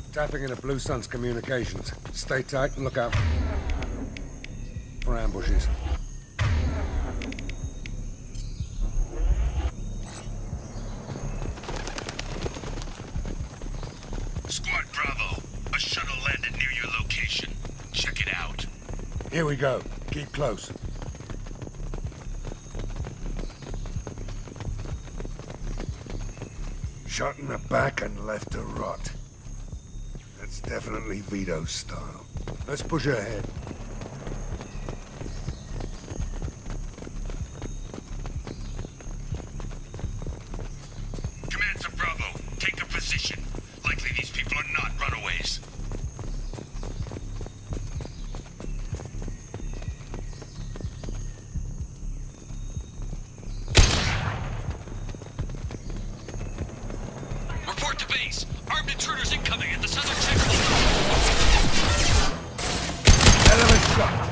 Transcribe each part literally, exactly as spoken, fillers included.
Tapping into Blue Sun's communications. Stay tight and look out for ambushes. Squad Bravo, a shuttle landed near your location. Check it out. Here we go. Keep close. Shot in the back and left to rot. That's definitely Vito's style. Let's push ahead. Command to Bravo, take a position. Likely these people are not runaways. Report to base. Armed intruders incoming at the southern checkpoint. Element shot.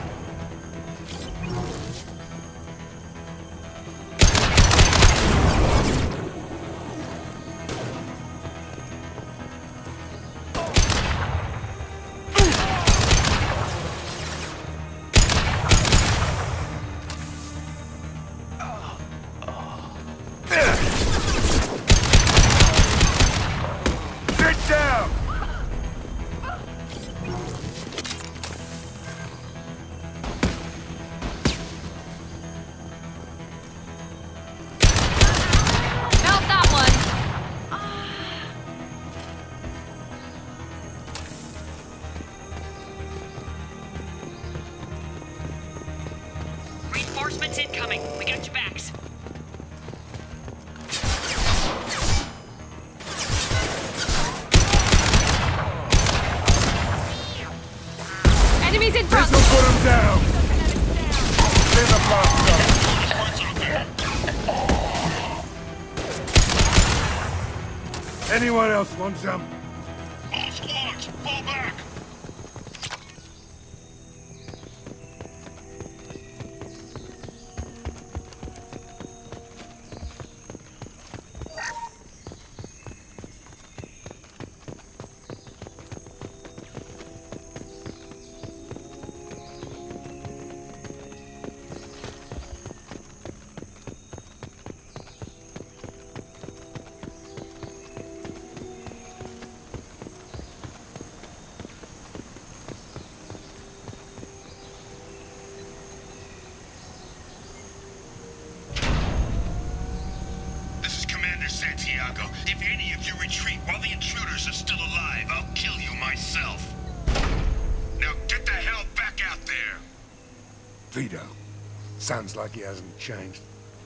Reinforcements incoming. We got your backs. Enemies in front. This'll put them down. Clear the blast zone. Anyone else want some? All squads, fall back. Santiago, if any of you retreat while the intruders are still alive, I'll kill you myself. Now get the hell back out there! Vito. Sounds like he hasn't changed.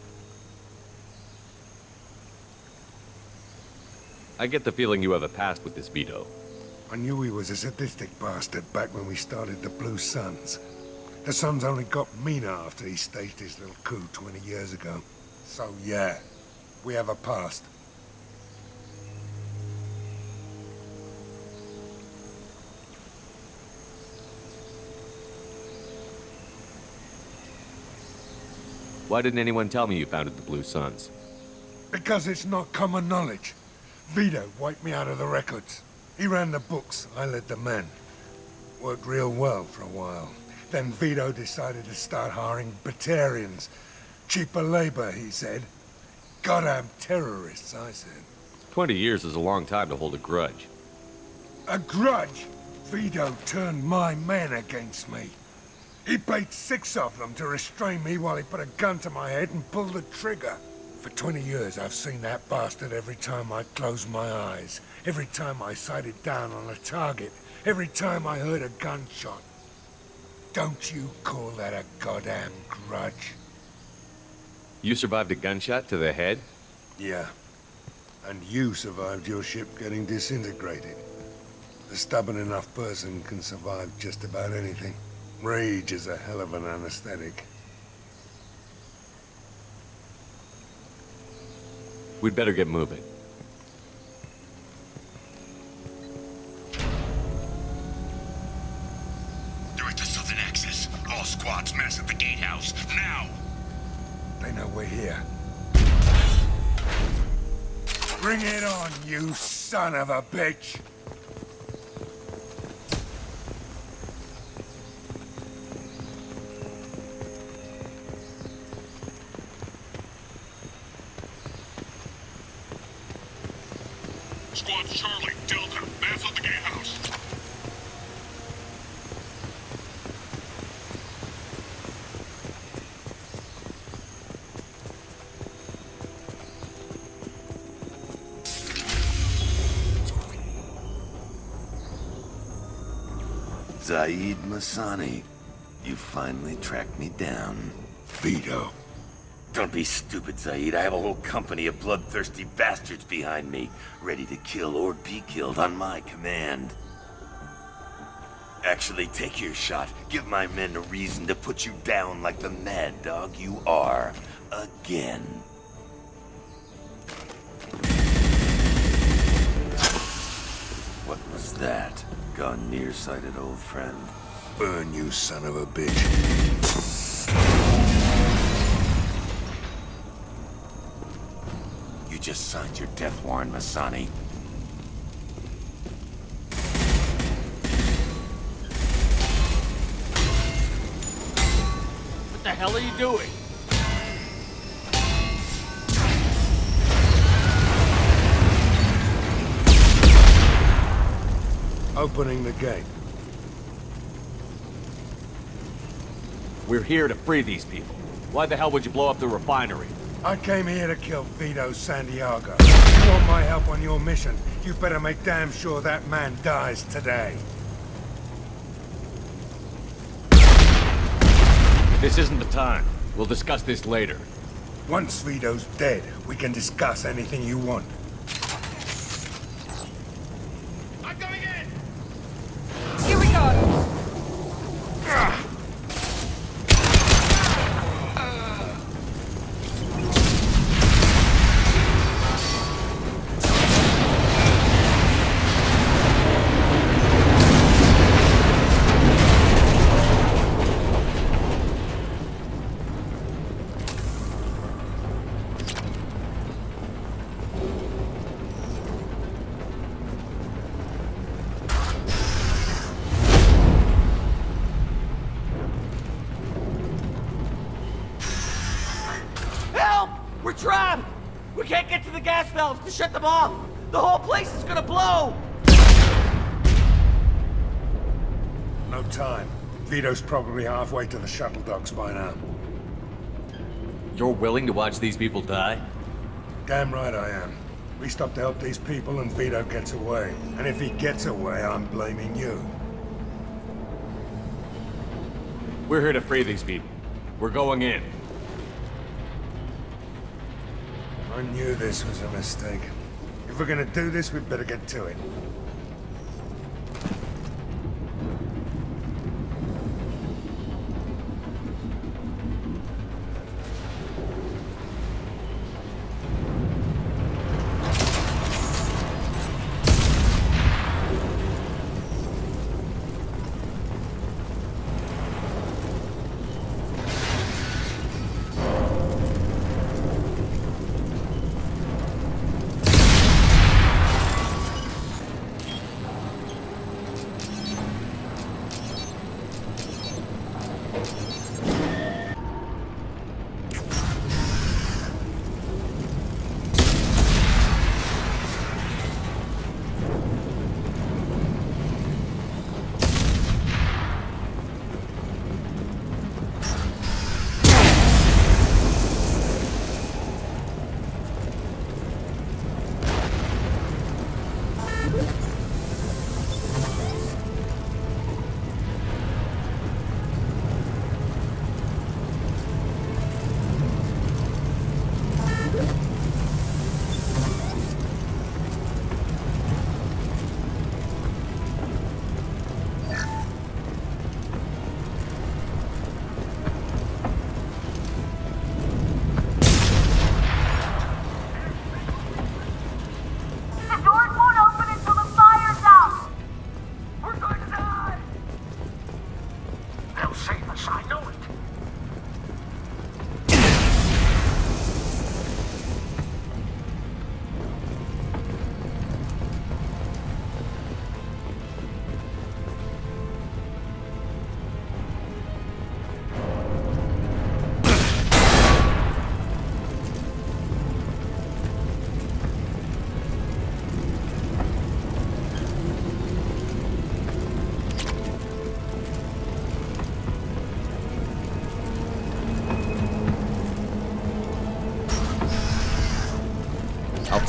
I get the feeling you have a past with this Vito. I knew he was a sadistic bastard back when we started the Blue Suns. The Suns only got meaner after he staged his little coup twenty years ago. So yeah. We have a past. Why didn't anyone tell me you founded the Blue Suns? Because it's not common knowledge. Vito wiped me out of the records. He ran the books, I led the men. Worked real well for a while. Then Vito decided to start hiring Batarians. Cheaper labor, he said. Goddamn terrorists, I said. Twenty years is a long time to hold a grudge. A grudge? Vito turned my men against me. He paid six of them to restrain me while he put a gun to my head and pulled the trigger. For twenty years, I've seen that bastard every time I closed my eyes. Every time I sighted down on a target. Every time I heard a gunshot. Don't you call that a goddamn grudge? You survived a gunshot to the head? Yeah. And you survived your ship getting disintegrated. A stubborn enough person can survive just about anything. Rage is a hell of an anesthetic. We'd better get moving. They're at the southern axis. All squads mass at the gatehouse. Now! They know we're here. Bring it on, you son of a bitch! Squad's Charlie, Delta. Mass on the gatehouse. Zaid Masani, you finally tracked me down. Vito. Don't be stupid, Zaid. I have a whole company of bloodthirsty bastards behind me, ready to kill or be killed on my command. Actually, take your shot. Give my men a reason to put you down like the mad dog you are. Again. What was that? Gone nearsighted, old friend. Burn, you son of a bitch. You just signed your death warrant, Masani. What the hell are you doing? Opening the gate. We're here to free these people. Why the hell would you blow up the refinery? I came here to kill Vito Santiago. If you want my help on your mission, you better make damn sure that man dies today. This isn't the time. We'll discuss this later. Once Vito's dead, we can discuss anything you want. I'm going in! Here we go. We're trapped! We can't get to the gas valves to shut them off! The whole place is gonna blow! No time. Vito's probably halfway to the shuttle docks by now. You're willing to watch these people die? Damn right I am. We stop to help these people and Vito gets away. And if he gets away, I'm blaming you. We're here to free these people. We're going in. I knew this was a mistake. If we're gonna do this, we'd better get to it.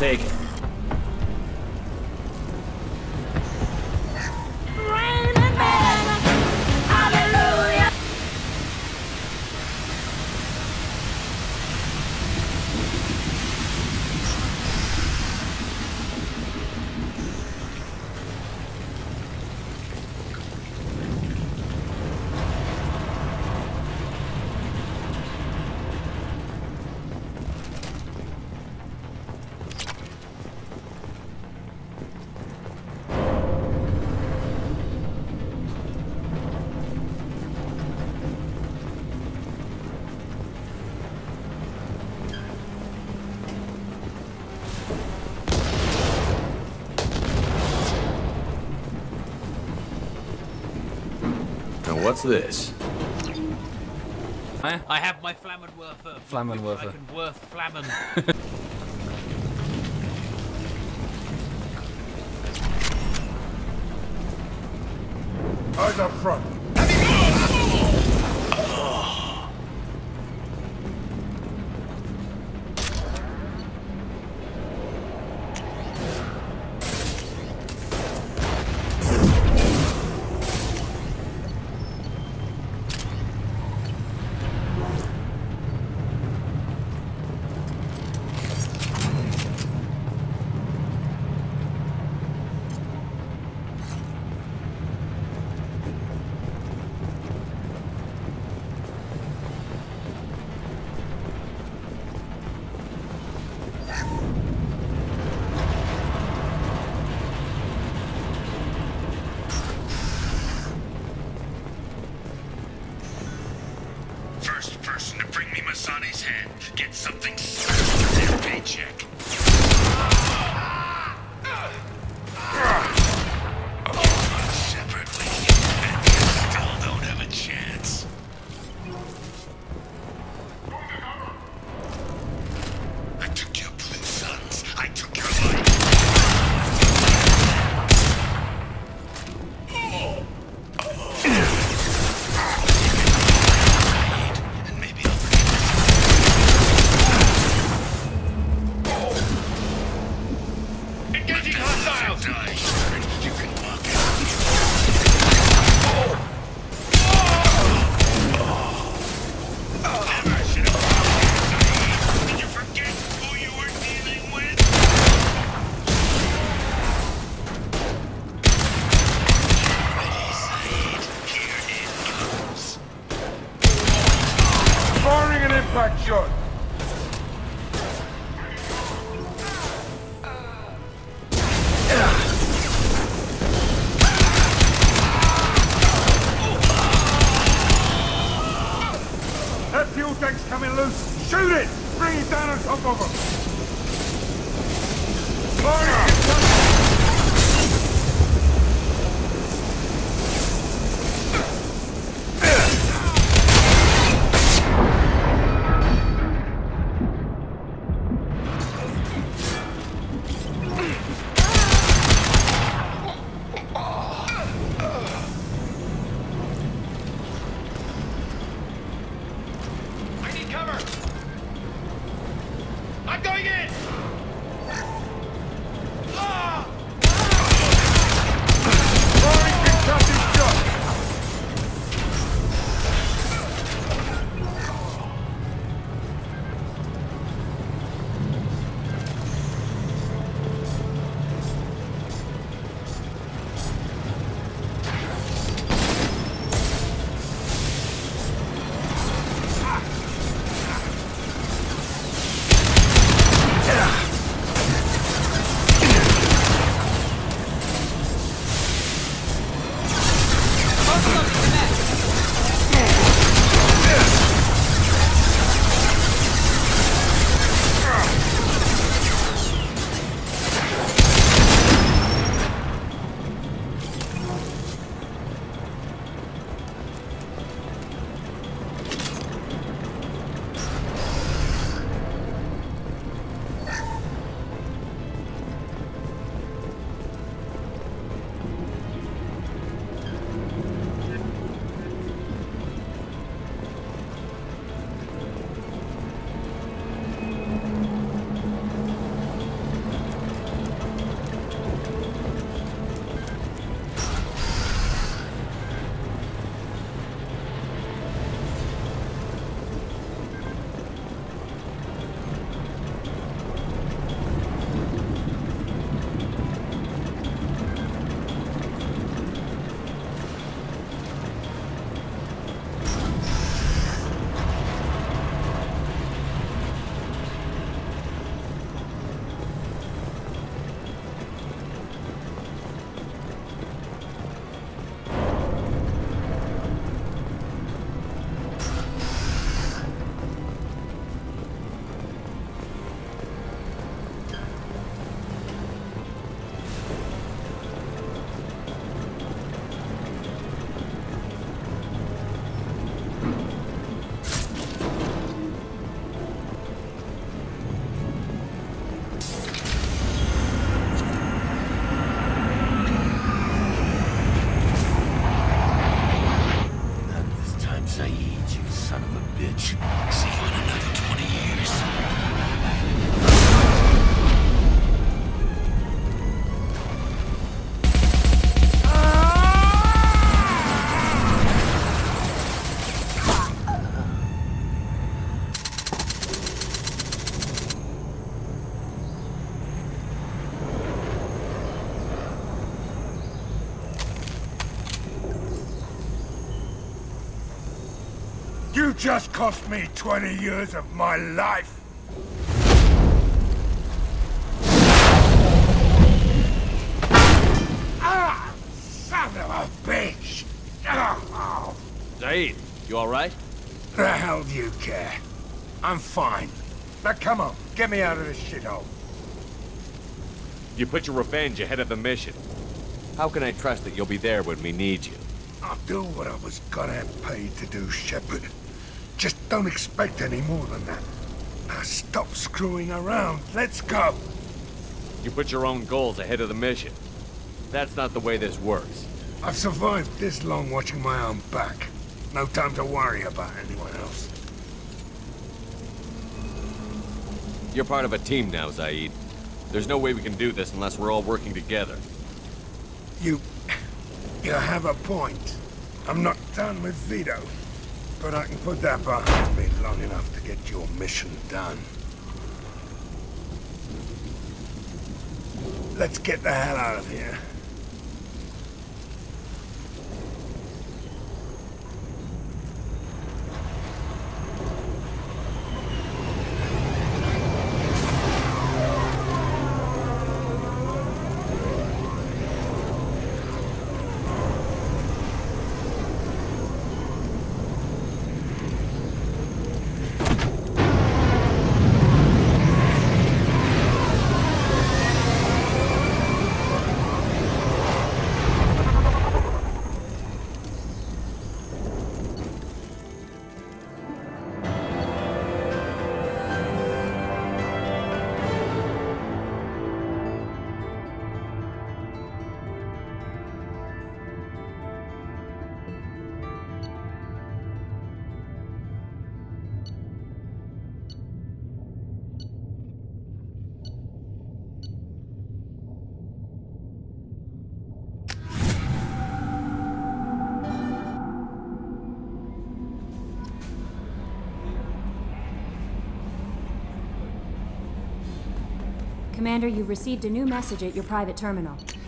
take it. What's this? I have my Flammenwerfer. Flammenwerfer. I can worth Flammen. Eyes up front. First person to bring me Masani's head gets something smashed with their paycheck. Oh, Shepard, and you still don't have a chance. I took your blue sons. I took your life. Impact shot. That fuel tank's coming loose. Shoot it! Bring it down on top of him. Fire! I'm going in! Ah! need you, son of a bitch. See you in another twenty years. You just cost me twenty years of my life! Ah! Son of a bitch! Oh. Zaid, you alright? The hell do you care? I'm fine. Now come on, get me out of this shithole. You put your revenge ahead of the mission. How can I trust that you'll be there when we need you? I'll do what I was gonna have paid to do, Shepard. Just don't expect any more than that. Now stop screwing around. Let's go. You put your own goals ahead of the mission. That's not the way this works. I've survived this long watching my own back. No time to worry about anyone else. You're part of a team now, Zaid. There's no way we can do this unless we're all working together. You... you have a point. I'm not done with Vito. But I can put that behind me long enough to get your mission done. Let's get the hell out of here. Commander, you've received a new message at your private terminal.